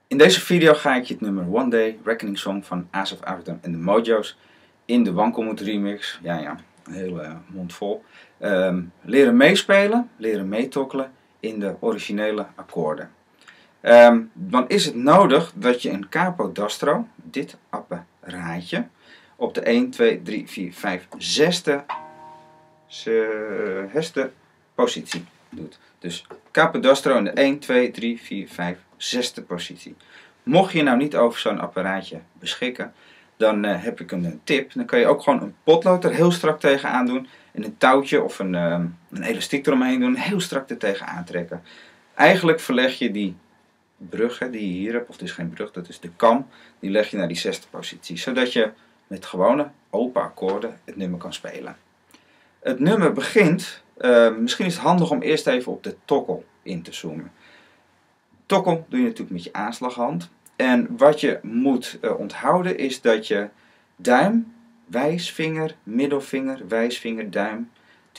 In deze video ga ik je het nummer One Day Reckoning Song van Asaf Avidan en de Mojo's in de Wankelmoed remix, een hele mond vol, leren meespelen, leren meetokkelen in de originele akkoorden. Dan is het nodig dat je een capodastro, dit apparaatje, op de 1, 2, 3, 4, 5, 6e positie doet. Dus capodastro in de 1, 2, 3, 4, 5, 6e positie. Mocht je nou niet over zo'n apparaatje beschikken, dan heb ik een tip. Dan kan je ook gewoon een potlood er heel strak tegenaan doen. En een touwtje of een elastiek eromheen doen. Heel strak er tegenaan trekken. Eigenlijk verleg je die brug die je hier hebt, of het is geen brug, dat is de kam. Die leg je naar die 6e positie. Zodat je met gewone open akkoorden het nummer kan spelen. Het nummer begint, misschien is het handig om eerst even op de tokkel in te zoomen. Tokkel doe je natuurlijk met je aanslaghand. En wat je moet onthouden is dat je duim, wijsvinger, middelvinger, wijsvinger, duim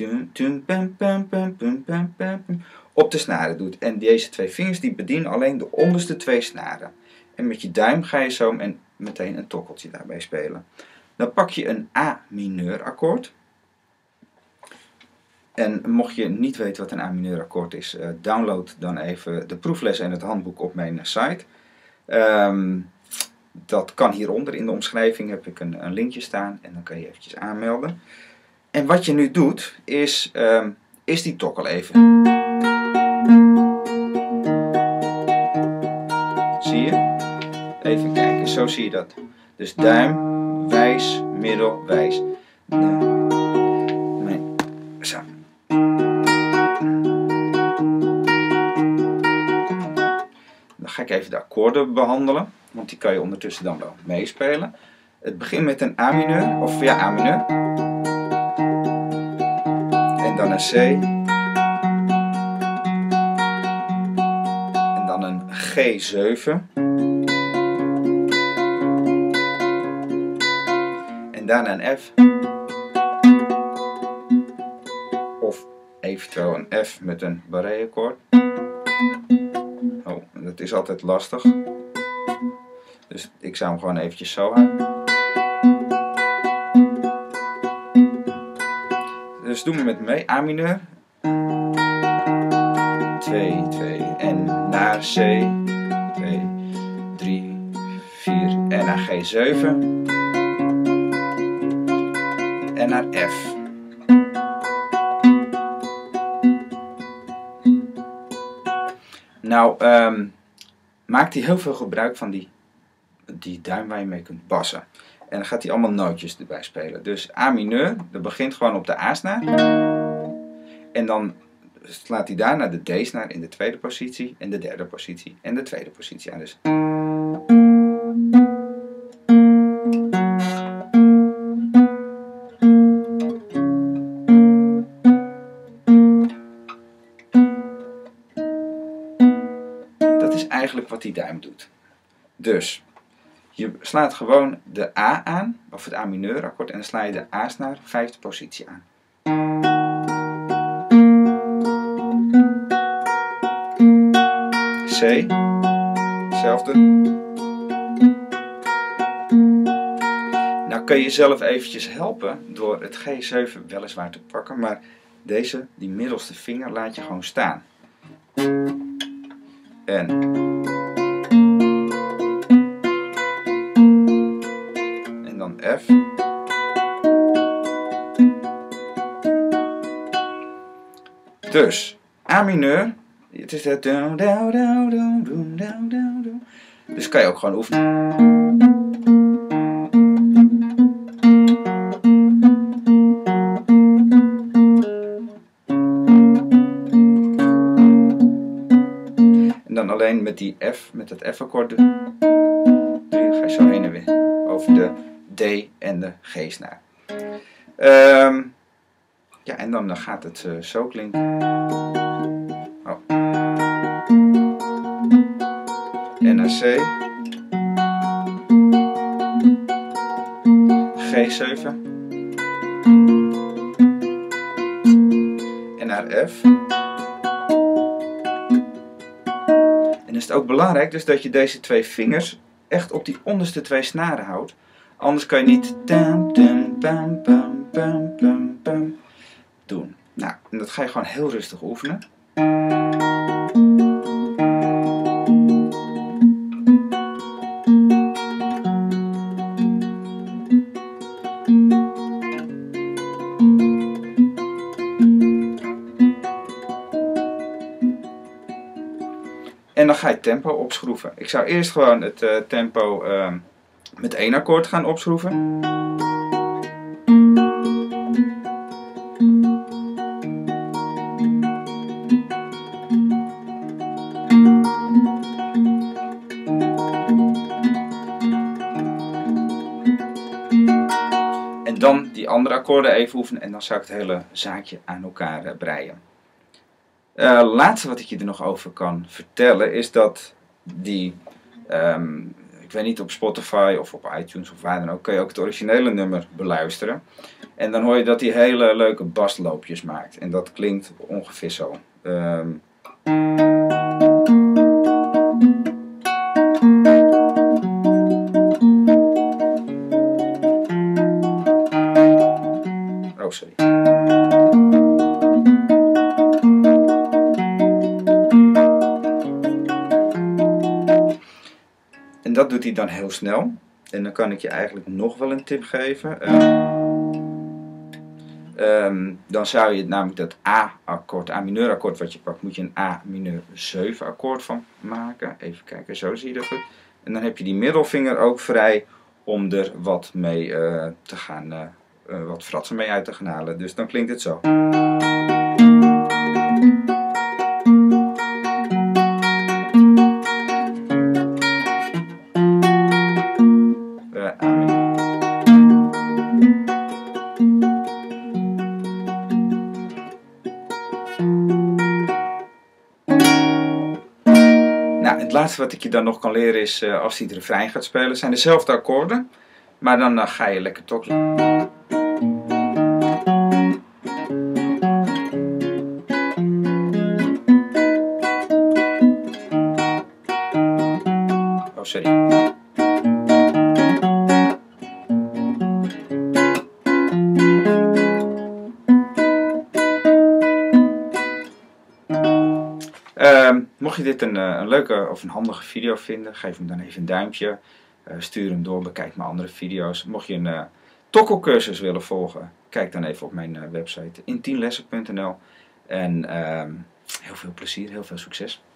op de snaren doet. En deze twee vingers die bedienen alleen de onderste twee snaren. En met je duim ga je zo meteen een tokkeltje daarbij spelen. Dan pak je een A mineur akkoord. En mocht je niet weten wat een A mineur akkoord is, download dan even de proefles en het handboek op mijn site. Dat kan hieronder in de omschrijving, heb ik een linkje staan en dan kan je eventjes aanmelden. En wat je nu doet is die tokkel even. Zie je? Even kijken, zo zie je dat. Dus duim, wijs, middel, wijs. Zo. Dan ga ik even de akkoorden behandelen, want die kan je ondertussen dan wel meespelen. Het begint met een A mineur, of ja, A mineur. En dan een C. En dan een G7. En daarna een F. Of eventueel een F met een barré akkoord. Oh, dat is altijd lastig. Dus ik zou hem gewoon eventjes zo houden. Dus doen we met me mee. A mineur. 2, 2 en naar C. 2, 3, 4 en naar G7. En naar F. Nou, maakt hij heel veel gebruik van die duim waar je mee kunt bassen. En dan gaat hij allemaal nootjes erbij spelen. Dus A mineur, dat begint gewoon op de A-snaar. En dan slaat hij daar naar de D-snaar in de tweede positie. En de derde positie. En de tweede positie aan. Dus. Dat is eigenlijk wat die duim doet. Dus. Je slaat gewoon de A aan, of het A mineur akkoord, en dan sla je de A-snaar 5e positie aan. C, hetzelfde. Nou kun je jezelf eventjes helpen door het G7 weliswaar te pakken, maar die middelste vinger laat je gewoon staan. En F. Dus A mineur. Het is dat. Dus kan je ook gewoon oefenen. En dan alleen met die F, met het F-akkoord. Ga je zo heen en weer over de D en de G-snaar. Ja, en dan gaat het zo klinken. Oh. En naar C. G7. En naar F. En is het ook belangrijk dus dat je deze 2 vingers echt op die onderste 2 snaren houdt. Anders kan je niet doen. Nou, en dat ga je gewoon heel rustig oefenen. En dan ga je het tempo opschroeven. Ik zou eerst gewoon het tempo met 1 akkoord gaan opschroeven. En dan die andere akkoorden even oefenen en dan zou ik het hele zaakje aan elkaar breien. Laatste wat ik je er nog over kan vertellen is dat die, ik weet niet, op Spotify of op iTunes of waar dan ook, kun je ook het originele nummer beluisteren. En dan hoor je dat hij hele leuke basloopjes maakt. En dat klinkt ongeveer zo. Oh, sorry. En dat doet hij dan heel snel. En dan kan ik je eigenlijk nog wel een tip geven. Dan zou je namelijk dat A-akkoord, A-mineur akkoord wat je pakt, moet je een A-mineur 7 akkoord van maken. Even kijken, zo zie je dat goed. En dan heb je die middelvinger ook vrij om er wat mee te gaan, wat fratsen mee uit te gaan halen. Dus dan klinkt het zo. Nou, het laatste wat ik je dan nog kan leren is, als hij het refrein gaat spelen, zijn dezelfde akkoorden, maar dan ga je lekker toch. Oh, sorry. Mocht je dit een leuke of een handige video vinden, geef hem dan even een duimpje. Stuur hem door, bekijk mijn andere video's. Mocht je een tokkelcursus willen volgen, kijk dan even op mijn website in10lessen.nl. En heel veel plezier, heel veel succes.